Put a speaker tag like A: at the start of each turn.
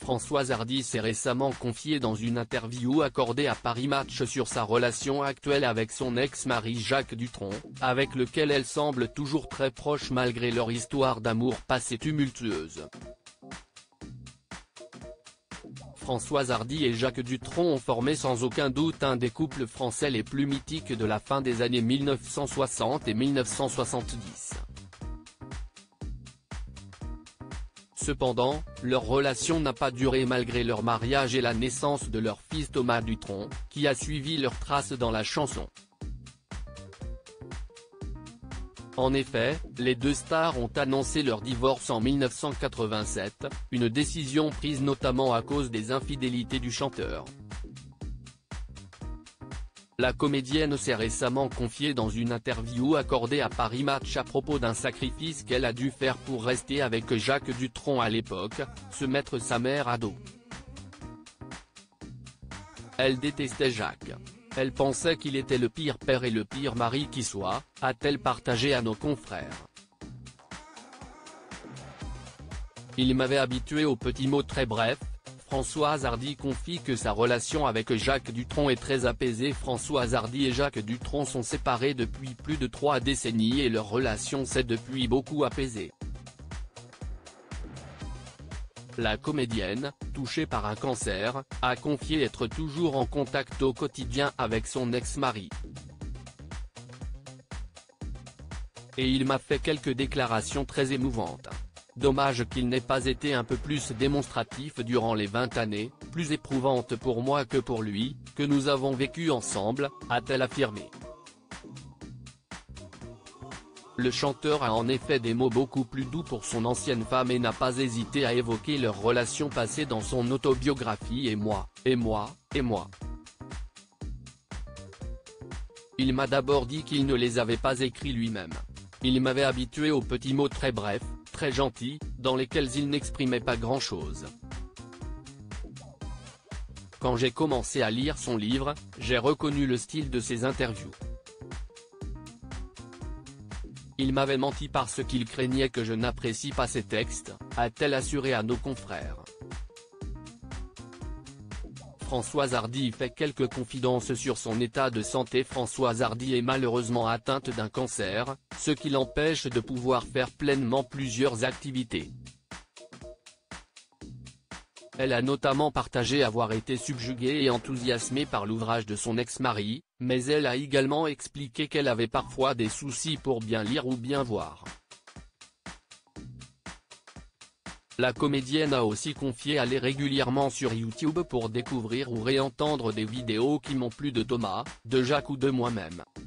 A: Françoise Hardy s'est récemment confiée dans une interview accordée à Paris Match sur sa relation actuelle avec son ex-mari Jacques Dutronc, avec lequel elle semble toujours très proche malgré leur histoire d'amour passée tumultueuse. Françoise Hardy et Jacques Dutronc ont formé sans aucun doute un des couples français les plus mythiques de la fin des années 1960 et 1970. Cependant, leur relation n'a pas duré malgré leur mariage et la naissance de leur fils Thomas Dutronc, qui a suivi leurs traces dans la chanson. En effet, les deux stars ont annoncé leur divorce en 1987, une décision prise notamment à cause des infidélités du chanteur. La comédienne s'est récemment confiée dans une interview accordée à Paris Match à propos d'un sacrifice qu'elle a dû faire pour rester avec Jacques Dutronc à l'époque, se mettre sa mère à dos. Elle détestait Jacques. Elle pensait qu'il était le pire père et le pire mari qui soit, a-t-elle partagé à nos confrères. Il m'avait habitué aux petits mots très brefs. Françoise Hardy confie que sa relation avec Jacques Dutronc est très apaisée. Françoise Hardy et Jacques Dutronc sont séparés depuis plus de 3 décennies et leur relation s'est depuis beaucoup apaisée. La comédienne, touchée par un cancer, a confié être toujours en contact au quotidien avec son ex-mari. Et il m'a fait quelques déclarations très émouvantes. Dommage qu'il n'ait pas été un peu plus démonstratif durant les 20 années, plus éprouvantes pour moi que pour lui, que nous avons vécu ensemble, a-t-elle affirmé. Le chanteur a en effet des mots beaucoup plus doux pour son ancienne femme et n'a pas hésité à évoquer leur relation passée dans son autobiographie Et moi, et moi, et moi. Il m'a d'abord dit qu'il ne les avait pas écrits lui-même. Il m'avait habitué aux petits mots très brefs, très gentils, dans lesquels il n'exprimait pas grand-chose. Quand j'ai commencé à lire son livre, j'ai reconnu le style de ses interviews. Il m'avait menti parce qu'il craignait que je n'apprécie pas ses textes, a-t-elle assuré à nos confrères. Françoise Hardy fait quelques confidences sur son état de santé. Françoise Hardy est malheureusement atteinte d'un cancer, ce qui l'empêche de pouvoir faire pleinement plusieurs activités. Elle a notamment partagé avoir été subjuguée et enthousiasmée par l'ouvrage de son ex-mari, mais elle a également expliqué qu'elle avait parfois des soucis pour bien lire ou bien voir. La comédienne a aussi confié aller régulièrement sur YouTube pour découvrir ou réentendre des vidéos qui m'ont plu de Thomas, de Jacques ou de moi-même.